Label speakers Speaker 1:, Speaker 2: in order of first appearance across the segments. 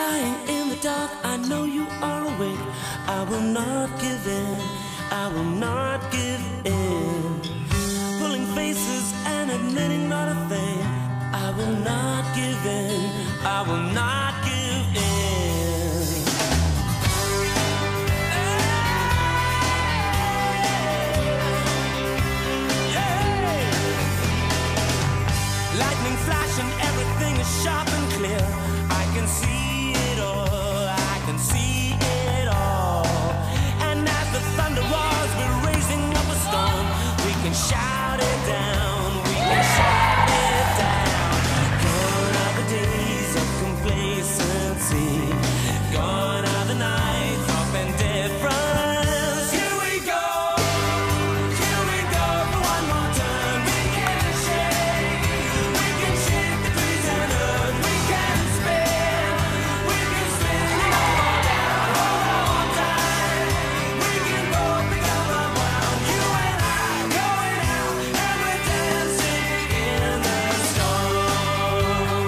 Speaker 1: lying in the dark, I know you are awake. I will not give in, I will not give in. Pulling faces and admitting not a thing. I will not give in, I will not give in. Lightning flashing, everything is sharp and clear. I can see it all, I can see it all. And as the thunder roars, we're raising up a storm. We can shout it down, we can shout it down. Gone are the days of complacency. Gone are the nights of indifference. Here we go for one more turn. We can shake the trees and earth. We can spin and up or down, hold on tight. We can both become unwound. You and I going out and we're dancing in the storm.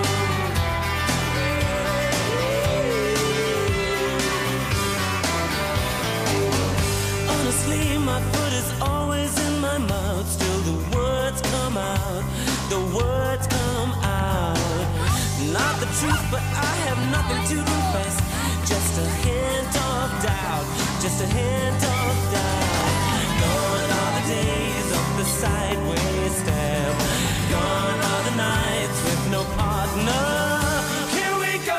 Speaker 1: Honestly, my foot is always in my mouth. Still the words come out, the words come out. Not the truth, but I have nothing to confess. Just a hint of doubt, just a hint of doubt. Gone are the days of the sideways step. Gone are the nights with no partner. Here we go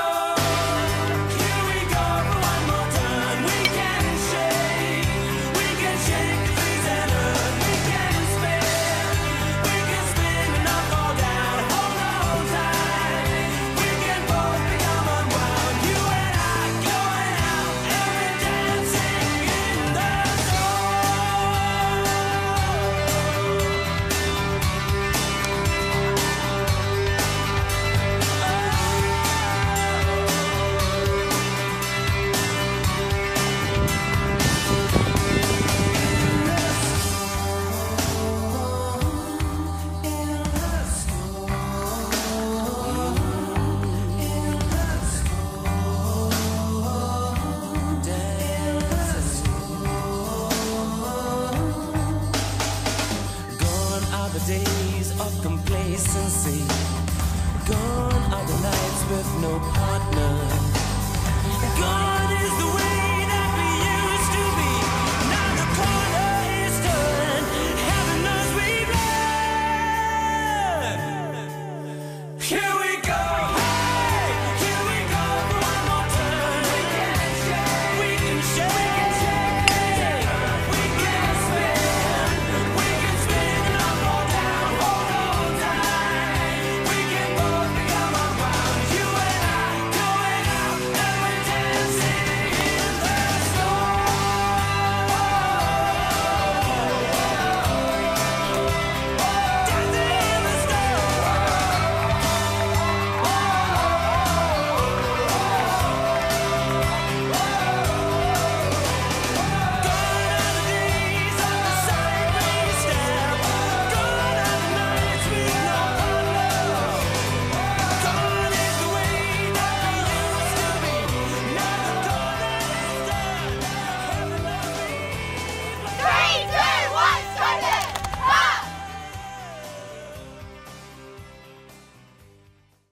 Speaker 1: for one more turn. We can shake the trees and earth. We can spin and up or down. Hold on tight. We can both become unwound. You and I going out and we're dancing in the storm. Gone are the days of complacency. Gone are the nights with no partner. Gone is the